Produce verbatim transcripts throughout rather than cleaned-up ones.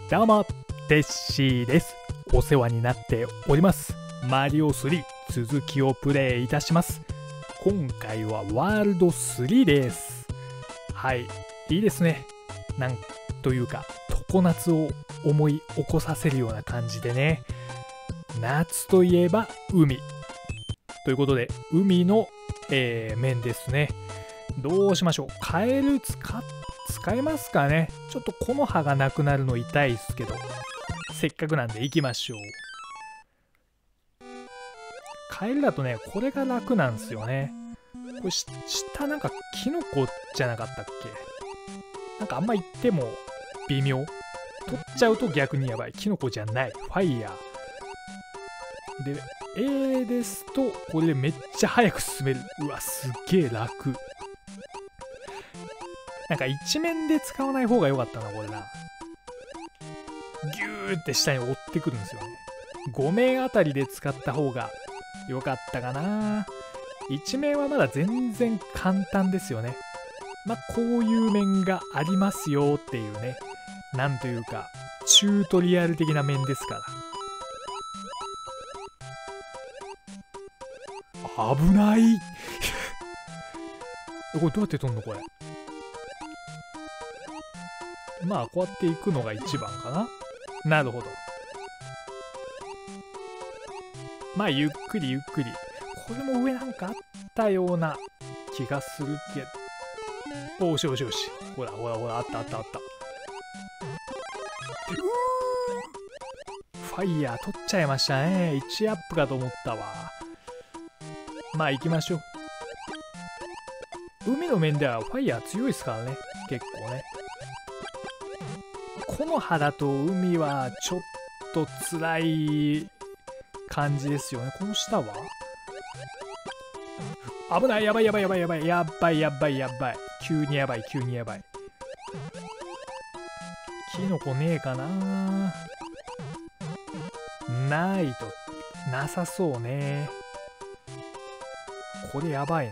どうも、テッシーです。お世話になっております。マリオスリー続きをプレイいたします。今回はワールドスリーです。はい、いいですね。なんというか、常夏を思い起こさせるような感じでね。夏といえば海。ということで、海の、えー、面ですね。どうしましょう。カエル使っ使えますかね。ちょっとこの葉がなくなるの痛いですけど、せっかくなんで行きましょう。カエルだとね、これが楽なんですよね。これ下なんかキノコじゃなかったっけ。なんかあんま言っても微妙。取っちゃうと逆にやばい。キノコじゃない。ファイヤー。で、A ですと、これでめっちゃ早く進める。うわ、すっげえ楽。なんか一面で使わない方が良かったな、これな。ギューって下に追ってくるんですよね。ご面あたりで使った方が良かったかな。一面はまだ全然簡単ですよね。まあ、こういう面がありますよっていうね。なんというか、チュートリアル的な面ですから。危ないこれどうやって飛んのこれ。まあこうやっていくのが一番かな。なるほど。まあゆっくりゆっくり。これも上なんかあったような気がするけど。おしよしよし。ほらほらほら、あったあったあった。ファイヤー取っちゃいましたね。いちアップかと思ったわ。まあ行きましょう。海の面ではファイヤー強いですからね。結構ね。木の葉だと海はちょっと辛い感じですよね。この下は危ない。やばいやばいやばいやばいやばいやばいやばい。急にやばい急にやばい。キノコねえかな。ないとなさそうね。これやばいな。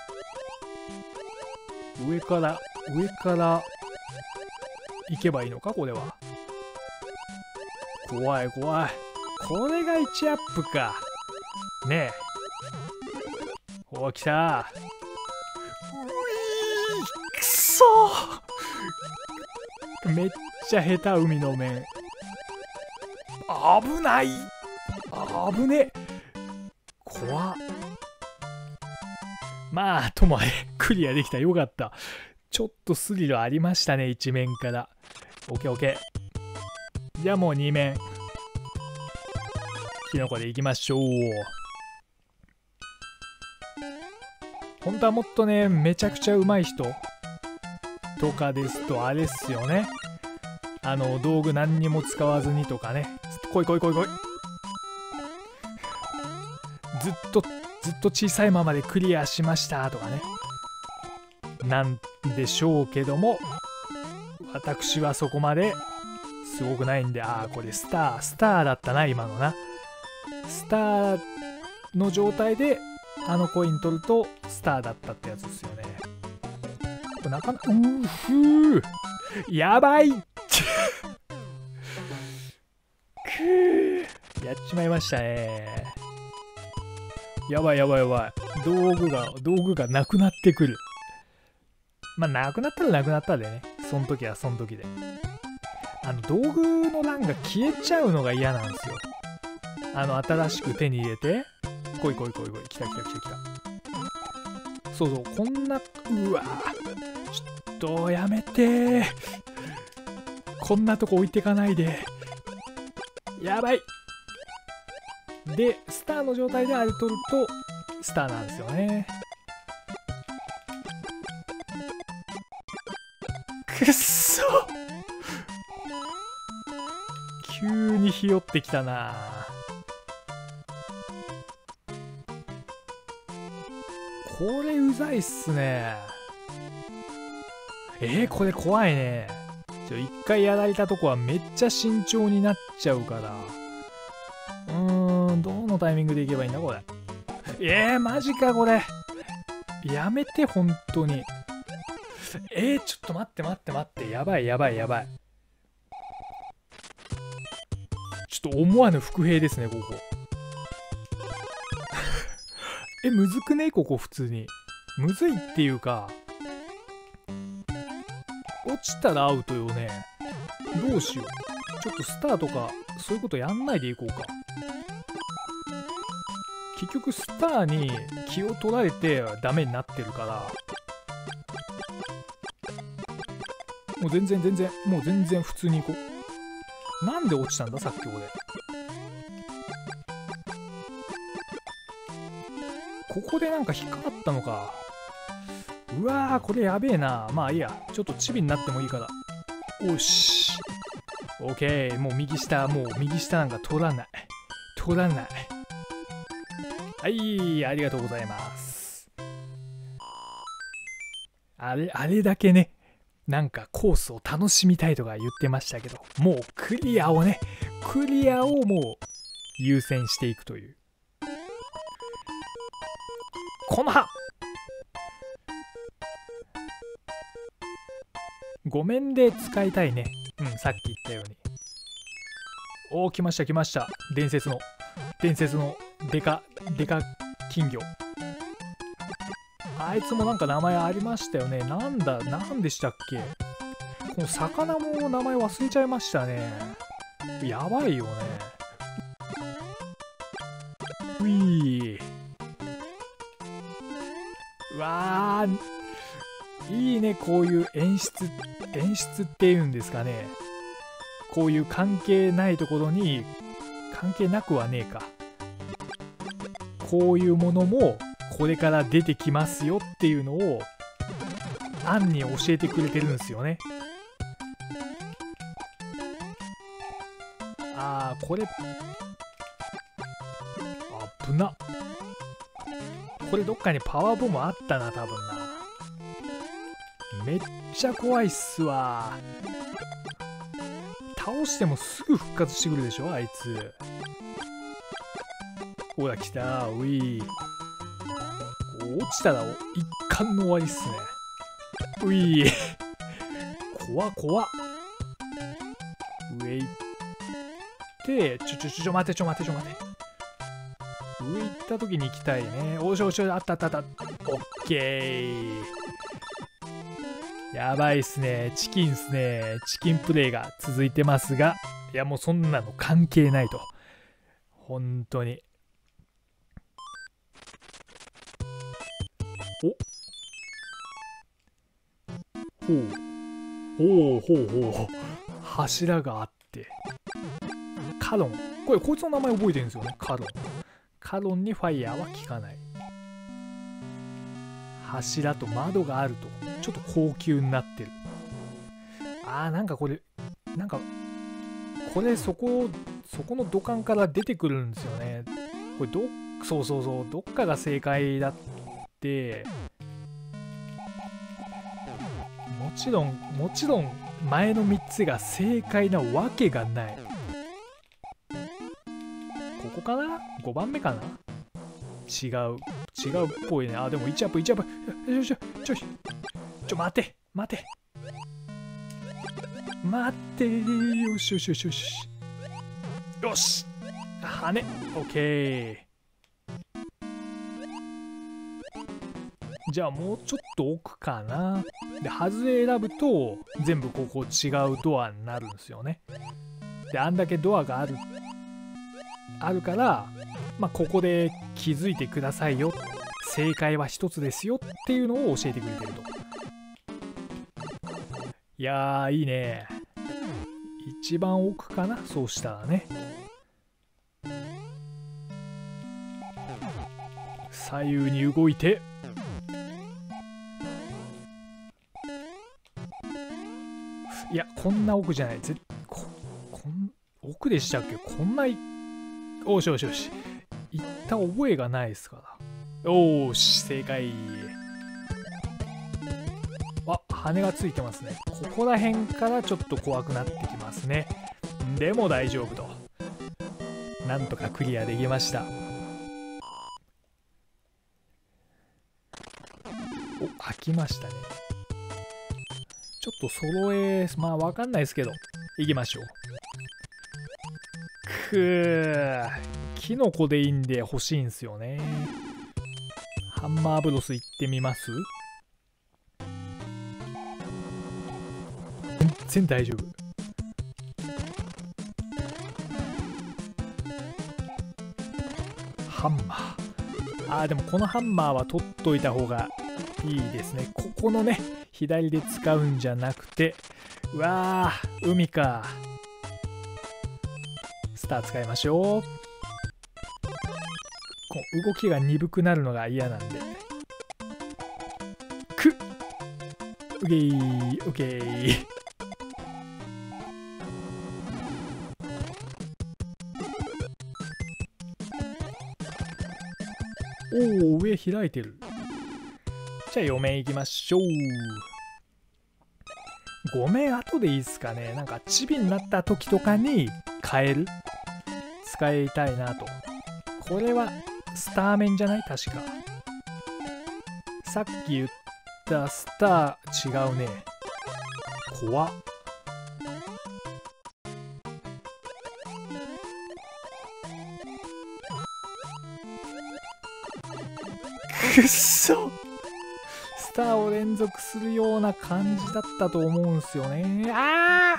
上から上から行けばいいのかこれは。怖い怖い。これがいちアップかねえ。おお、来た。ういくそー。めっちゃ下手。海の面危ない。危ねえ。怖っ。まあともあれクリアできた。よかった。ちょっとスリルありましたね、一面から。オッケーオッケー。じゃあもうに面。キノコでいきましょう。本当はもっとね、めちゃくちゃ上手い人とかですと、あれっすよね。あの、道具何にも使わずにとかね。来い来い来い来い。ずっと、ずっと小さいままでクリアしましたとかね。なんでしょうけども、私はそこまですごくないんで。ああ、これスタースターだったな今のな。スターの状態であのコイン取るとスターだったってやつですよね。これなかなか、うーふーやばいくーやっちまいましたね。やばいやばいやばい。道具が道具がなくなってくる。まあ、なくなったらなくなったでね。その時はその時で。あの、道具の欄が消えちゃうのが嫌なんですよ。あの、新しく手に入れて。来い来い来い来い。来た来た来た来た。そうそう、こんな、うわちょっと、やめてー。こんなとこ置いてかないで。やばい。で、スターの状態であれ取ると、スターなんですよね。くっそ急にひよってきたな。これうざいっすね。えー、これ怖いね。ちょ一回やられたとこはめっちゃ慎重になっちゃうから。うーん、どのタイミングでいけばいいんだこれ。えー、マジかこれ。やめて本当に。えー、ちょっと待って待って待って。やばいやばいやばい。 ちょっと思わぬ伏兵ですね、ここ。え、むずくねここ普通に。むずいっていうか、落ちたらアウトよね。どうしよう。ちょっとスターとか、そういうことやんないでいこうか。結局スターに気を取られてダメになってるから、もう全然全然、もう全然普通に行こう。なんで落ちたんださっき俺。ここでなんか引っかかったのか。うわー、これやべえな。まあいいや、ちょっとチビになってもいいから。よし。オッケー、もう右下、もう右下なんか取らない。取らない。はい、ありがとうございます。あれ、あれだけね、なんかコースを楽しみたいとか言ってましたけど、もうクリアをね、クリアをもう優先していくという。この葉ごめんで使いたいね。うん、さっき言ったように。おお、来ました来ました。伝説の、伝説のデカ、デカ金魚。あいつもなんか名前ありましたよね。なんだ、なんでしたっけ。この魚も名前忘れちゃいましたね。やばいよね。ういー。うわー、いいね、こういう演出、演出っていうんですかね。こういう関係ないところに、関係なくはねえか。こういうものもこれから出てきますよっていうのを暗に教えてくれてるんですよね。あー、これ危なっ。これどっかにパワーボムあったな、多分な。めっちゃ怖いっすわ。倒してもすぐ復活してくるでしょあいつ。ほら来た。ウィー。落ちたら一貫の終わりっすね。ウィー。怖っ怖っ。上行ってちょちょちょちょ待てちょ待てちょ待て。上行った時に行きたいね。おしおしお、あったあったあった。オッケー。やばいっすね。チキンっすね。チキンプレイが続いてますが、いやもうそんなの関係ないと。本当に。おほうほうほうほう。柱があって。カロン。これこいつの名前覚えてるんですよね。カロン。カロンにファイヤーは効かない。柱と窓があるとちょっと高級になってる。あー、なんかこれなんかこれそこそこの土管から出てくるんですよね。これどそうそうそう、どっかが正解だって。もちろんもちろん前のみっつが正解なわけがない。ここかな ?ご 番目かな。違う違うっぽいね。あ、でもいちアップいちアップ。よしよしちょちょちょ待て待て待ってよしよしよしよしよし。羽オッケー。じゃあもうちょっと奥かな。で外れ選ぶと全部ここ違うドアになるんですよね。であんだけドアがあるあるから、まあ、ここで気づいてくださいよ、正解は一つですよっていうのを教えてくれてると。いやーいいね。一番奥かな、そうしたらね。左右に動いて、いやこんな奥じゃない。ぜここん奥でしたっけ。こんなおしよしよし、行った覚えがないですから。おーし、正解。あ、羽がついてますね。ここら辺からちょっと怖くなってきますね。でも大丈夫と。なんとかクリアできました。お、開きましたね。ちょっと揃え、まあわかんないですけど、行きましょう。 くー、キノコでいいんで欲しいんすよね。ハンマーブロス行ってみます？全然大丈夫。ハンマー。あー、でもこのハンマーは取っといた方がいいですね。ここのね、左で使うんじゃなくて、うわー、海か。スター使いましょう。こう動きが鈍くなるのが嫌なんで。くっ、オッケー、オッケー。おお、上開いてる。じゃあよ面いきましょう。ご面後でいいっすかね。なんかチビになった時とかに変える、使いたいなと。これはスター面じゃない？確か。さっき言ったスター違うね。怖っ。くっそ、スターを連続するような感じだったと思うんすよね。あ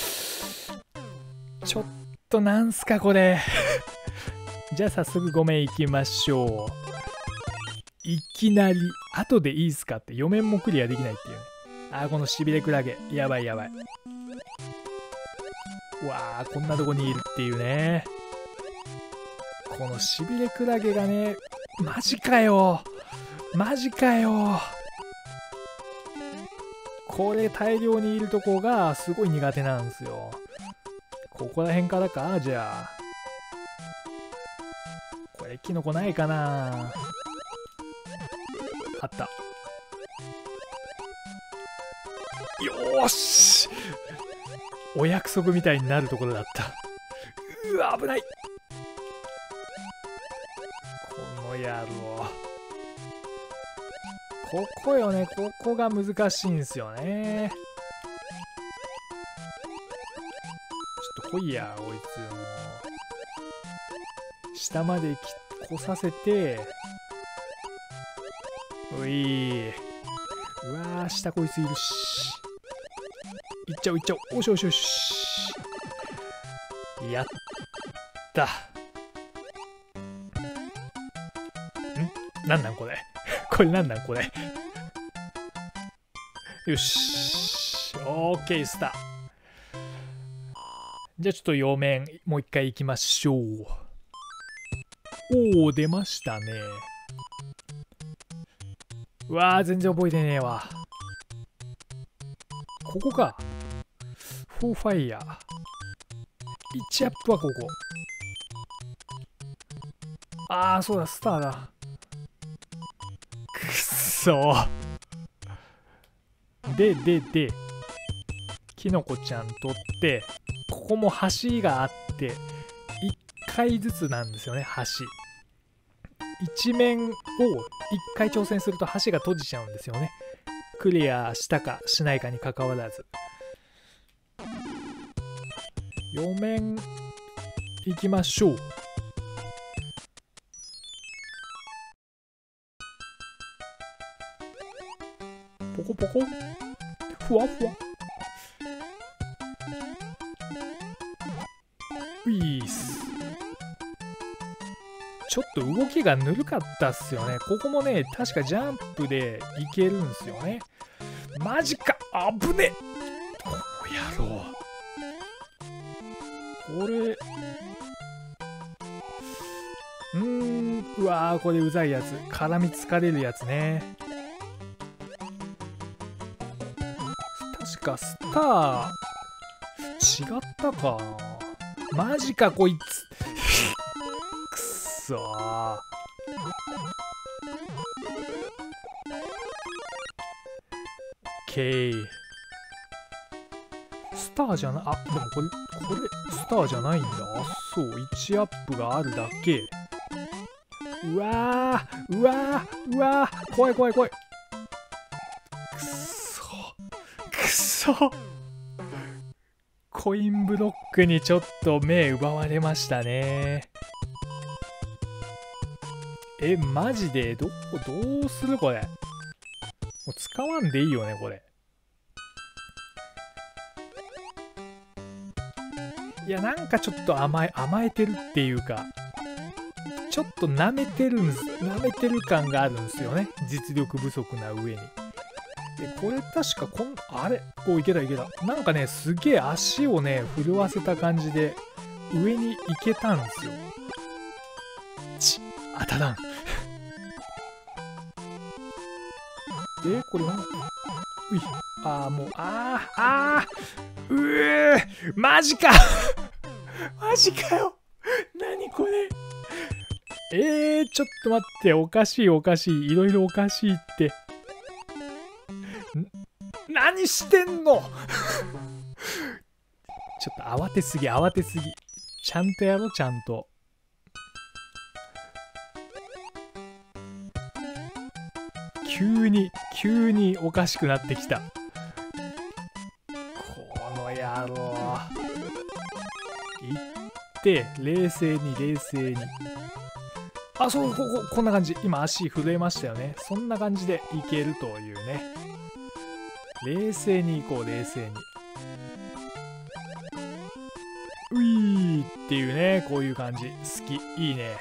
ー、ちょっとなんすかこれ。じゃあ早速ご面いきましょう。いきなり後でいいっすかってよ面もクリアできないっていうね。あー、このしびれクラゲやばいやばい。うわー、こんなとこにいるっていうね。このしびれクラゲがね、マジかよマジかよ。これ大量にいるとこがすごい苦手なんですよ。ここら辺からか。じゃあこれキノコないかな。あった。よーし、お約束みたいになるところだった。うわ、危ない。この野郎。ここよね、ここが難しいんすよね。ちょっと来いや、こいつもう。下まで来させて。うい、うわー、下こいついるし。いっちゃういっちゃう。おしおしおし。やった。ん、なんなんこれ。これなんなんこれ。よし。オーケー、スター。じゃあちょっと両面もう一回いきましょう。おお、出ましたね。うわー、全然覚えてねえわ。ここか。フォーファイヤー。いちアップはここ。ああ、そうだ、スターだ。くっそー。で、で、で、キノコちゃん取って、ここも橋があって、いっかいずつなんですよね、橋。一面をいっかい挑戦すると橋が閉じちゃうんですよね。クリアしたかしないかにかかわらず。よ面いきましょう。ポコポコ、ふわふわ。ういーす。ちょっと動きがぬるかったっすよね。ここもね、確かジャンプでいけるんすよね。マジか、あぶね。この野郎。これ、うーん、うわー、これうざいやつ。絡みつかれるやつね。確かスター、違ったかな。マジか、こいつ。くっそー。ケー。スターじゃない、あ、でもこれ、これ、スターじゃないんだ。あ、そう、いちアップがあるだけ。うわー、うわー、うわー、怖い怖い怖い。くっそ、くっそ。 コインブロックにちょっと目奪われましたね。え、マジでどどうするこれ。もう使わんでいいよねこれ。いや、なんかちょっと甘え甘えてるっていうか、ちょっと舐めてるんす舐めてる感があるんですよね、実力不足な上に。でこれ確かこんあれおいけたいけた。なんかね、すげえ足をね震わせた感じで上に行けたんですよ。ち当たらんでこれはういあーもうあーあーうえーマジかマジかよ。何これ。えー、ちょっと待って、おかしいおかしい、いろいろおかしいって。何してんのちょっと慌てすぎ慌てすぎ。ちゃんとやろちゃんと。急に急におかしくなってきた。この野郎。いって冷静に冷静に。あ、そう、こここんな感じ。今足震えましたよね。そんな感じでいけるというね。冷静に行こう冷静に。ういーっていうね、こういう感じ好き。いいね。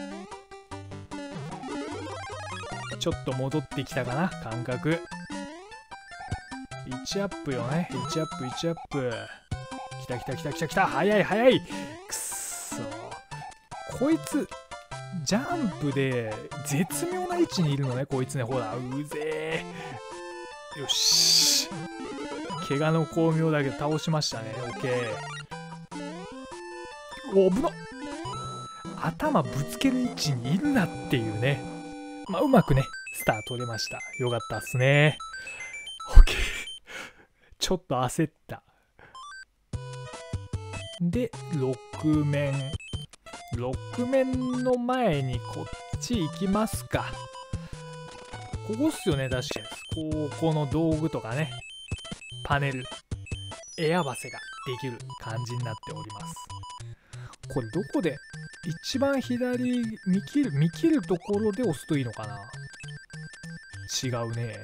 ちょっと戻ってきたかな感覚。いちアップよね。いちアップいちアップ。きたきたきたきたきた。早い早い。くっそこいつジャンプで絶妙な位置にいるのねこいつね。ほらうぜえ。よし、怪我の巧妙だけど倒しましたね。オッケー。お危なっ。頭ぶつける位置にいるなっていうね。まあうまくねスター取れました。よかったっすね。オッケー。ちょっと焦った。でろく面ろく面の前にこっち行きますか。ここっすよね確かに。ここの道具とかね、パネル絵合わせができる感じになっております。これどこで一番左見切る見切るところで押すといいのかな。違うね。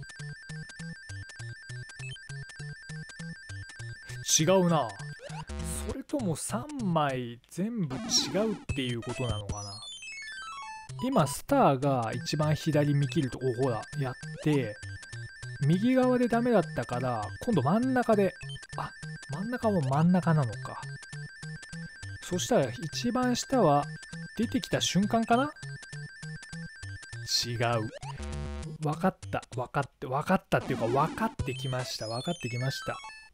違うな。それともさんまい全部違うっていうことなのかな。今スターが一番左見切ると、おほらやって右側でダメだったから今度真ん中で、あ真ん中も真ん中なのか。そしたら一番下は出てきた瞬間かな。違う。分かった分かって分かったっていうか分かってきました分かってきました。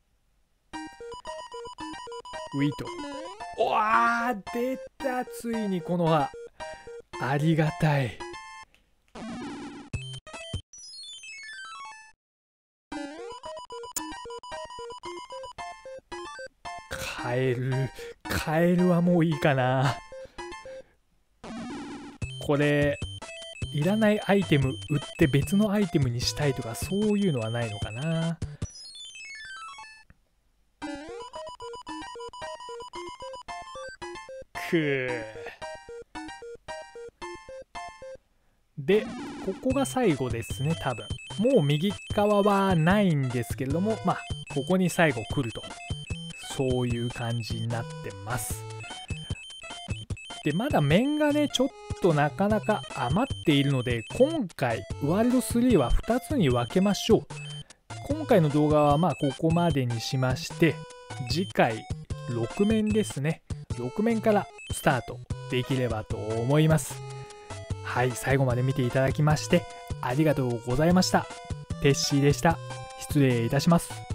ウィート。おわー出た。ついにこの歯。ありがたい。カエルカエルはもういいかな。これいらないアイテム売って別のアイテムにしたいとかそういうのはないのかな。くーでここが最後ですね多分。もう右側はないんですけれども、まあここに最後来ると、そういう感じになってます。でまだ面がねちょっとなかなか余っているので、今回ワールドスリーはふたつに分けましょう。今回の動画はまあここまでにしまして、次回ろく面ですね、ろく面からスタートできればと思います。はい、最後まで見ていただきましてありがとうございました。テッシーでした。失礼いたします。